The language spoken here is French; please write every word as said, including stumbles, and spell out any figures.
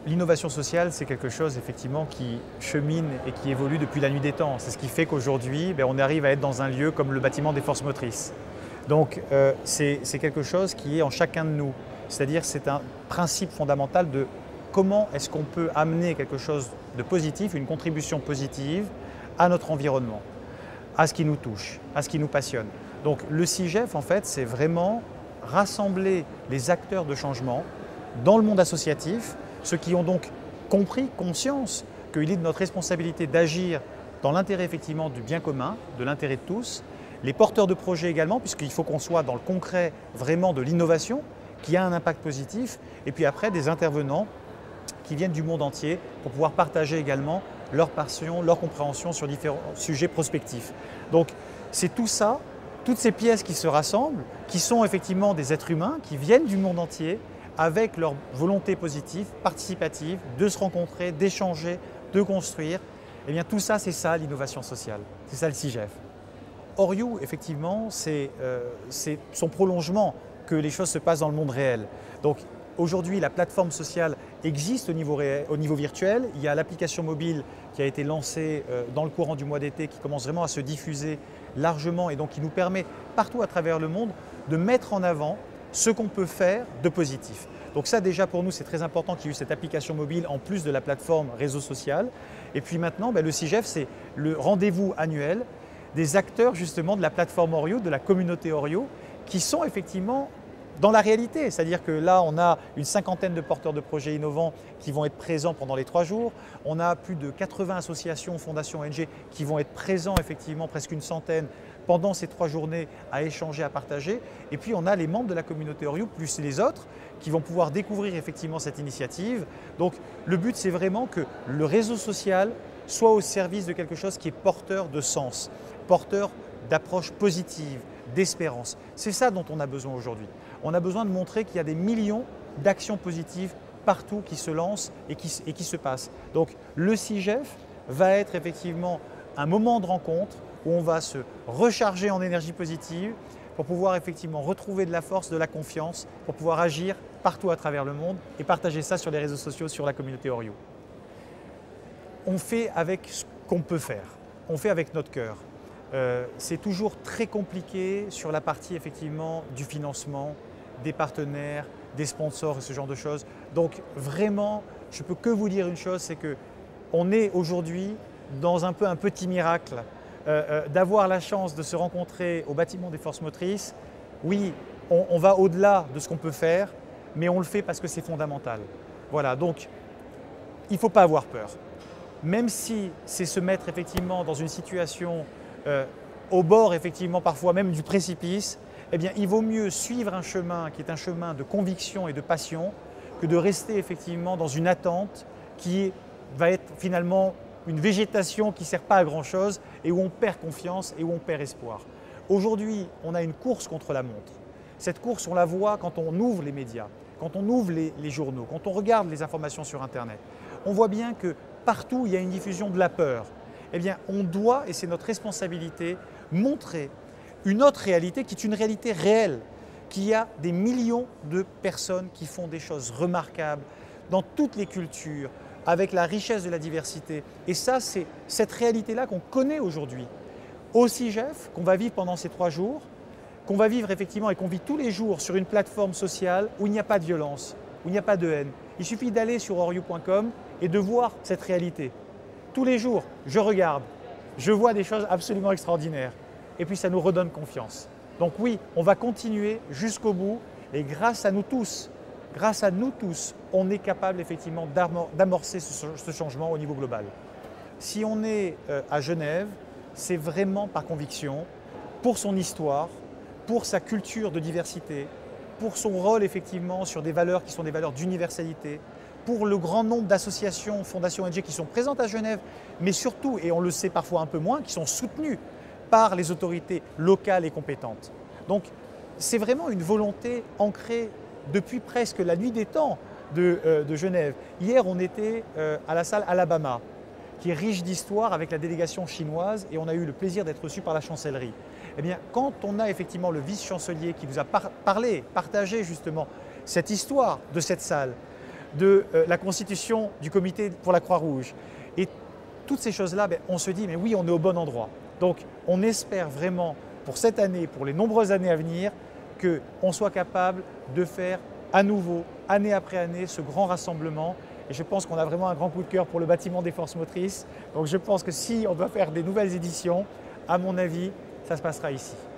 L'innovation sociale, c'est quelque chose effectivement qui chemine et qui évolue depuis la nuit des temps. C'est ce qui fait qu'aujourd'hui, ben, on arrive à être dans un lieu comme le bâtiment des forces motrices. Donc euh, c'est quelque chose qui est en chacun de nous. C'est-à-dire c'est un principe fondamental de comment est-ce qu'on peut amener quelque chose de positif, une contribution positive à notre environnement, à ce qui nous touche, à ce qui nous passionne. Donc le CIGEF, en fait, c'est vraiment rassembler les acteurs de changement dans le monde associatif, ceux qui ont donc compris, conscience qu'il est de notre responsabilité d'agir dans l'intérêt effectivement du bien commun, de l'intérêt de tous, les porteurs de projets également, puisqu'il faut qu'on soit dans le concret vraiment de l'innovation qui a un impact positif, et puis après des intervenants qui viennent du monde entier pour pouvoir partager également leur passion, leur compréhension sur différents sujets prospectifs. Donc c'est tout ça, toutes ces pièces qui se rassemblent, qui sont effectivement des êtres humains, qui viennent du monde entier, avec leur volonté positive, participative, de se rencontrer, d'échanger, de construire. Eh bien tout ça, c'est ça l'innovation sociale, c'est ça le CIGEF. Oriou, effectivement, c'est euh, son prolongement que les choses se passent dans le monde réel. Donc aujourd'hui, la plateforme sociale existe au niveau, réel, au niveau virtuel. Il y a l'application mobile qui a été lancée euh, dans le courant du mois d'été, qui commence vraiment à se diffuser largement et donc qui nous permet partout à travers le monde de mettre en avant ce qu'on peut faire de positif. Donc ça déjà pour nous c'est très important qu'il y ait eu cette application mobile en plus de la plateforme réseau social. Et puis maintenant ben, le CIGEF c'est le rendez-vous annuel des acteurs justement de la plateforme Oriou, de la communauté Oriou, qui sont effectivement dans la réalité. C'est-à-dire que là on a une cinquantaine de porteurs de projets innovants qui vont être présents pendant les trois jours. On a plus de quatre-vingts associations, fondations, O N G qui vont être présents effectivement, presque une centaine, pendant ces trois journées à échanger, à partager. Et puis on a les membres de la communauté Oriou, plus les autres, qui vont pouvoir découvrir effectivement cette initiative. Donc le but c'est vraiment que le réseau social soit au service de quelque chose qui est porteur de sens, porteur d'approche positive, d'espérance. C'est ça dont on a besoin aujourd'hui. On a besoin de montrer qu'il y a des millions d'actions positives partout qui se lancent et qui, et qui se passent. Donc le CIGEF va être effectivement un moment de rencontre où on va se recharger en énergie positive pour pouvoir effectivement retrouver de la force, de la confiance, pour pouvoir agir partout à travers le monde et partager ça sur les réseaux sociaux, sur la communauté Oriou. On fait avec ce qu'on peut faire, on fait avec notre cœur. Euh, c'est toujours très compliqué sur la partie effectivement du financement, des partenaires, des sponsors et ce genre de choses. Donc vraiment, je ne peux que vous dire une chose, c'est qu'on est aujourd'hui dans un peu un petit miracle. Euh, euh, d'avoir la chance de se rencontrer au bâtiment des forces motrices, oui, on, on va au-delà de ce qu'on peut faire, mais on le fait parce que c'est fondamental. Voilà, donc il ne faut pas avoir peur. Même si c'est se mettre effectivement dans une situation euh, au bord effectivement parfois même du précipice, eh bien il vaut mieux suivre un chemin qui est un chemin de conviction et de passion que de rester effectivement dans une attente qui va être finalement une végétation qui ne sert pas à grand chose et où on perd confiance et où on perd espoir. Aujourd'hui, on a une course contre la montre. Cette course, on la voit quand on ouvre les médias, quand on ouvre les, les journaux, quand on regarde les informations sur Internet. On voit bien que partout, il y a une diffusion de la peur. Eh bien, on doit, et c'est notre responsabilité, montrer une autre réalité qui est une réalité réelle, qu'il y a des millions de personnes qui font des choses remarquables dans toutes les cultures, avec la richesse de la diversité. Et ça, c'est cette réalité-là qu'on connaît aujourd'hui. Au CIGEF, qu'on va vivre pendant ces trois jours, qu'on va vivre effectivement et qu'on vit tous les jours sur une plateforme sociale où il n'y a pas de violence, où il n'y a pas de haine. Il suffit d'aller sur oriou point com et de voir cette réalité. Tous les jours, je regarde, je vois des choses absolument extraordinaires. Et puis ça nous redonne confiance. Donc oui, on va continuer jusqu'au bout et grâce à nous tous, grâce à nous tous, on est capable effectivement d'amorcer ce changement au niveau global. Si on est à Genève, c'est vraiment par conviction, pour son histoire, pour sa culture de diversité, pour son rôle effectivement sur des valeurs qui sont des valeurs d'universalité, pour le grand nombre d'associations, fondations O N G qui sont présentes à Genève, mais surtout, et on le sait parfois un peu moins, qui sont soutenues par les autorités locales et compétentes. Donc c'est vraiment une volonté ancrée depuis presque la nuit des temps de, euh, de Genève. Hier, on était euh, à la salle Alabama, qui est riche d'histoire avec la délégation chinoise et on a eu le plaisir d'être reçus par la chancellerie. Eh bien, quand on a effectivement le vice-chancelier qui vous a par parlé, partagé justement cette histoire de cette salle, de euh, la constitution du comité pour la Croix-Rouge. Et toutes ces choses-là, ben, on se dit, mais oui, on est au bon endroit. Donc, on espère vraiment pour cette année, pour les nombreuses années à venir, qu'on soit capable de faire à nouveau, année après année, ce grand rassemblement. Et je pense qu'on a vraiment un grand coup de cœur pour le bâtiment des forces motrices. Donc je pense que si on doit faire des nouvelles éditions, à mon avis, ça se passera ici.